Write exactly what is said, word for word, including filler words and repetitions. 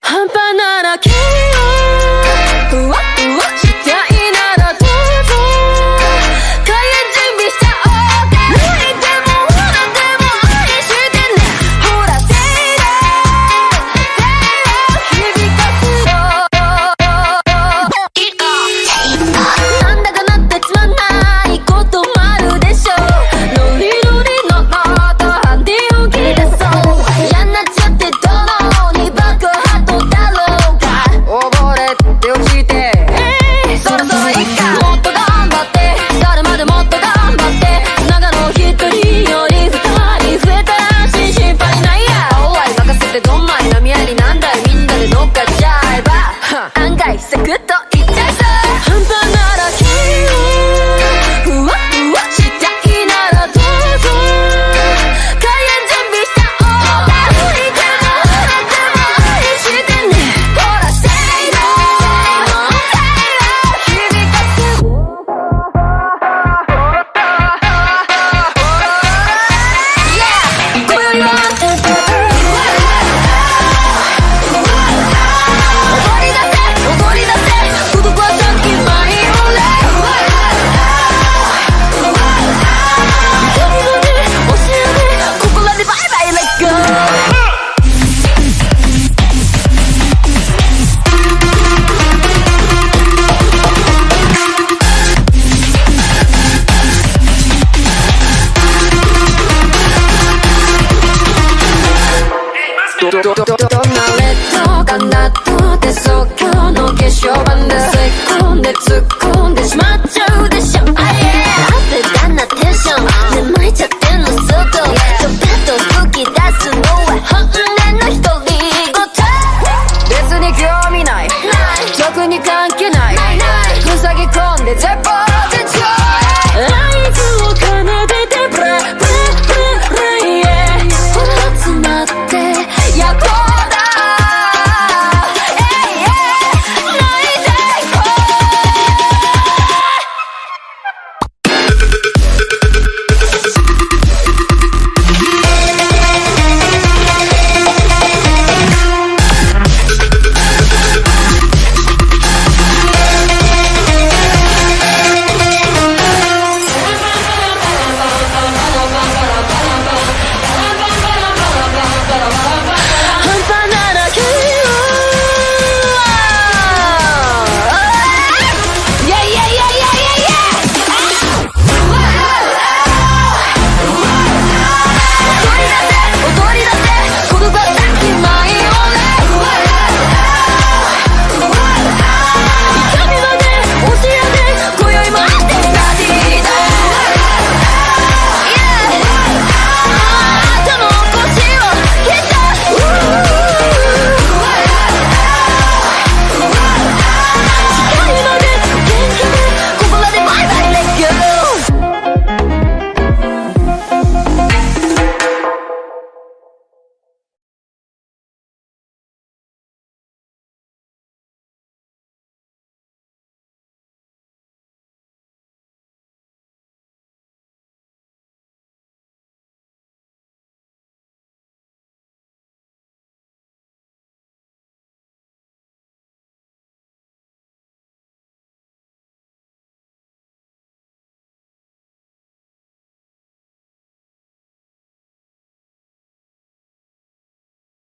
半端ならけよふわふわしたいならどうぞ開演準備しちゃおうか無理でもほらでも愛してねほらせいろせいろ響かすよなんだかなってつまんないこともあるでしょノリノリのノートハンディを切り出そう嫌になっちゃってどのに爆発だろうか溺れて落ちてそろそろいっかもっと頑張って誰までもっと頑張って長野一人より二人増えたらしい心配ないやおい任せてどんまい波ありなんだいみんなで乗っかっちゃえば案外サクッといっちゃいそう半端ならけよふわふわしたいならどうぞ開演準備しちゃおうか無理でもほらでも愛してねほらせいろせいろ響かす今宵は踊り出せ踊り出せ孤独はさっきマイオレ旅まで教えてここらでバイバイレッツゴーどどどどどどんなレッドかなとて即興の化粧板でせっこんで突っ込んでしまっちゃうでしょあいえアップだなテンションで巻いちゃってんの外ちょっと吹き出すのは本音の独り言別に興味ない特に関係ない塞ぎ込んで絶